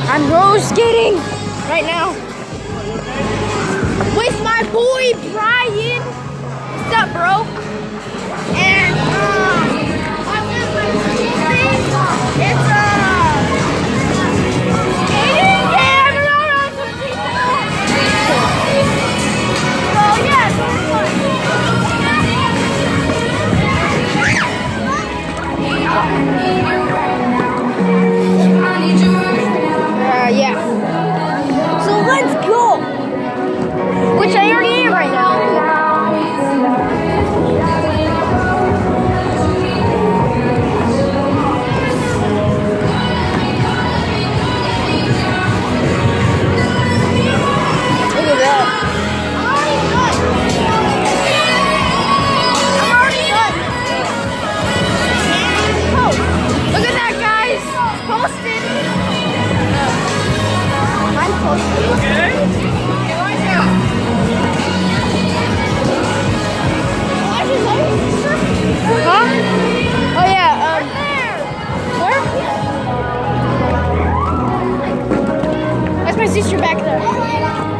I'm roller skating right now with my boy Brian. What's up, bro? And it's skating. Yeah, I'm around on some people. So yeah, it's fun. Yeah. So let's go. Which I already am right now. Look at that. I'm already done. Oh, look at that, guys. Posted. I'm posted. Okay. Huh? Oh yeah, where? That's my sister back there.